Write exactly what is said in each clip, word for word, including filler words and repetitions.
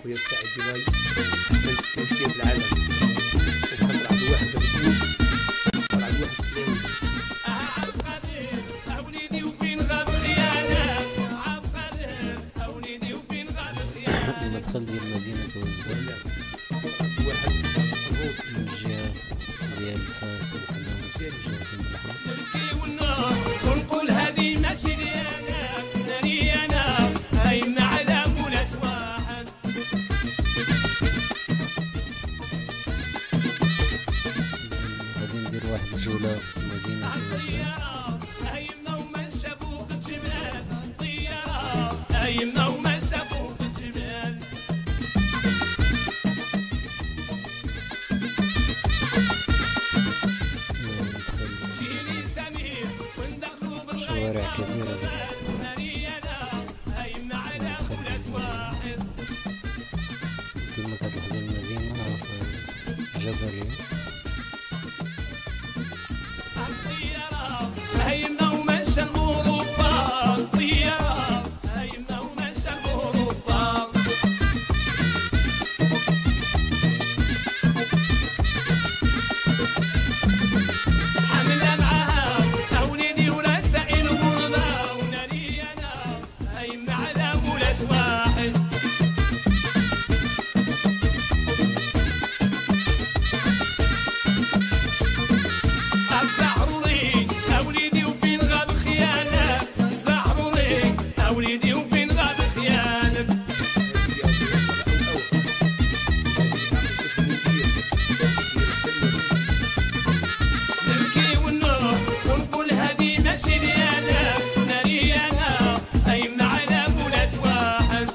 خويا السعيد ديال احسن تمثيل في العالم، وخاطر عند واحد بدوش خاطر عند واحد سليم. المدخل ديال مدينة وزة واحد الروس من الجهة ديال فاس وخلاص جهة البحر. ونقول هذه ماشي ديالنا ناري انا هايمنا على مولات واحد. غادي ندير واحد الجولة في مدينة وزة. هايمنا وما شافوك الجبال طيارة، هايمنا وما شافوك الجبال. جيني سمير وندخلوا بالغيب شوارع كبيرة ناري انا هايمنا على مولات واحد. كما كتلاحظوا المدينة في جبلية. الطيارة هايمنا ومشى الأوروبا، الطيارة هايمنا ومشى الأوروبا. حملة معاها أولادي ورسائل غربة، وناري أنا هايمنا على مولات واحد. الزعروري أوليدي وفين غاب خيانة، الزعروري أوليدي وفين غاب خيانة. نبكي ونروح ونقول هذه ماشي ديالنا ناري أنا هايمنا على مولات واحد.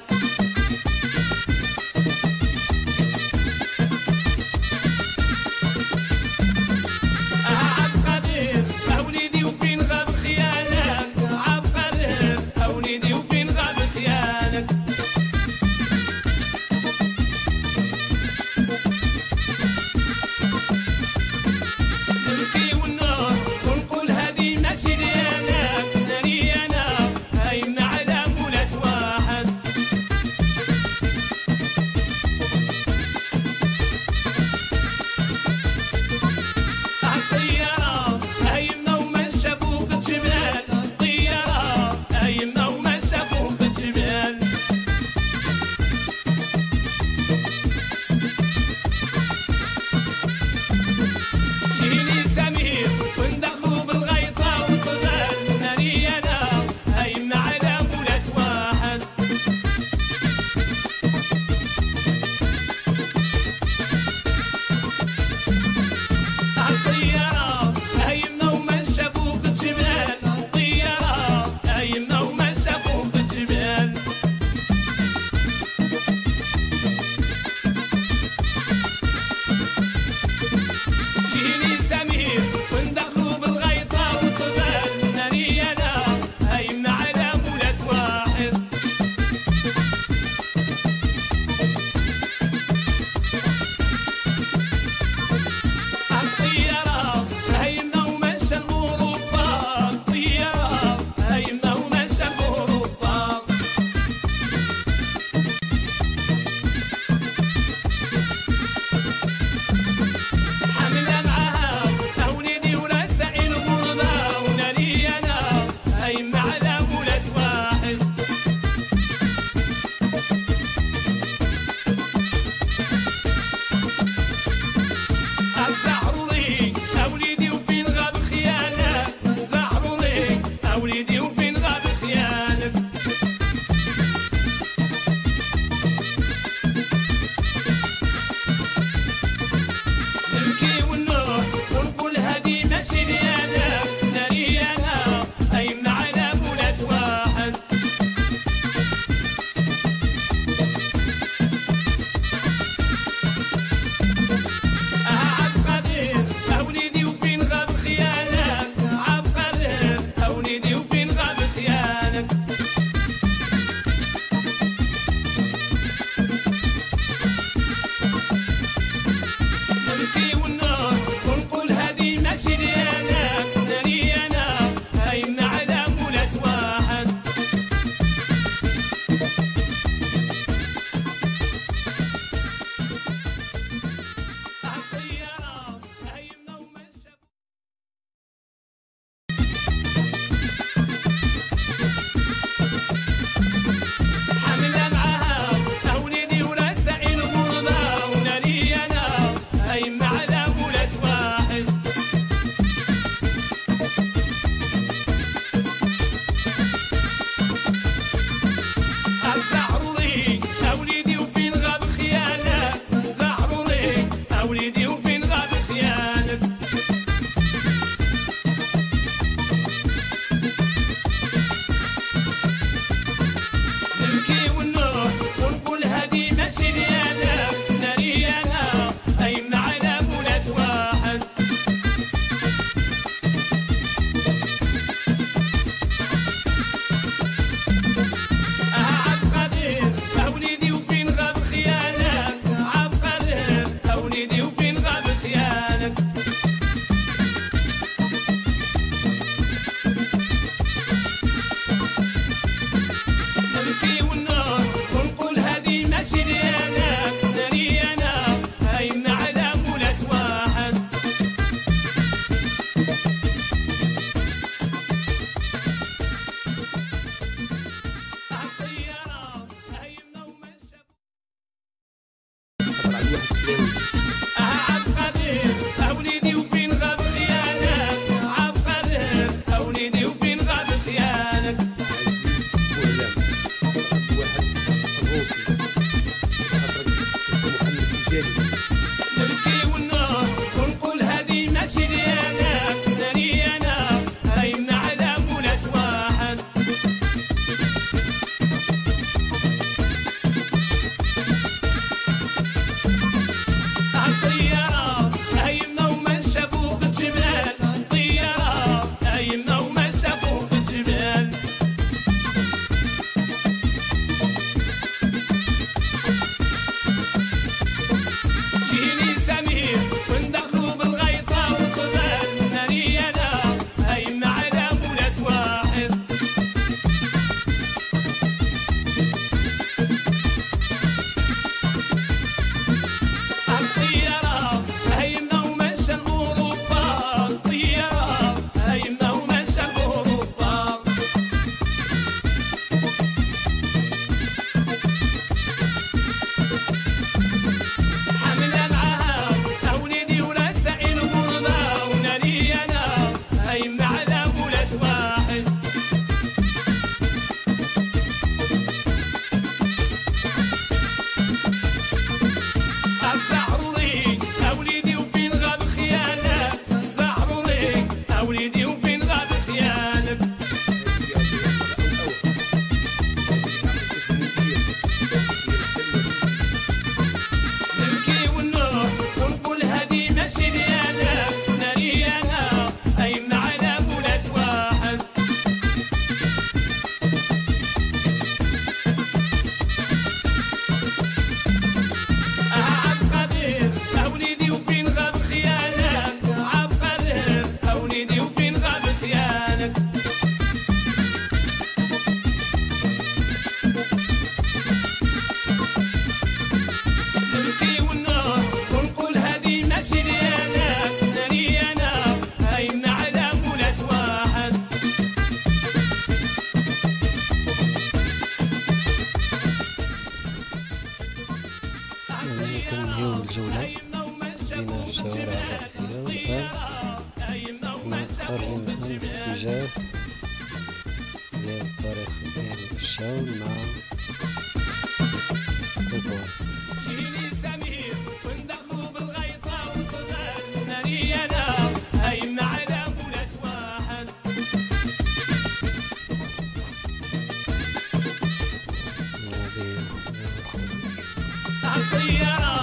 الروسي خاطرك اسمه محمد تيجاني. نبكي والنار ونقول هذه ماشي ديالنا، ناري انا هايمنا على مولات واحد. الطيارة هايمنا وما شافوك الجبال، الطيارة هايمنا وما شافوك الجبال. جيني سمير وندخلوا بالغيطة والقبال، ناري انا هايمنا على مولات واحد. الطيارة هايمنا ومشى الأوروبا، الطيارة هايمنا ومشى الأوروبا. حملة معاها أولادي ورسائل غربة، وناري أنا هايمنا على مولات واحد. الزعروري أوليدي وفين غاب خيالك، الزعروري أوليدي وفين غاب خيالك. نبكي والنار ونقول هذه ماشي ديالنا، ناري أنا هايمنا على مولات واحد. عبد قادر أوليدي وفين غاب خيالك، عبد قادر أوليدي وفين غاب خيالك. نبكي والنار ونقول هذه ماشي ديالنا، ناري أنا هايمنا على مولات واحد. يعني كننهيو الجولة دينا في الشوارع الرئيسية، والآن حنا خارجين الآن في اتجاه ديال الطريق ديال الشاول مع تطوان. جيني سمير وندخلوا بالغيطة والقبال، ناري أنا هايمنا على مولات واحد. هذه هي الخروج. الطيارة